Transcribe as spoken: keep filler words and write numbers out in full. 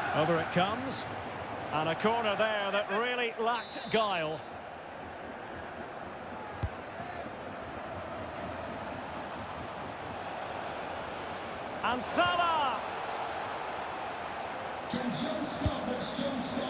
Over it comes. And a corner there that really lacked guile. And Salah! Can John stop this? John stop?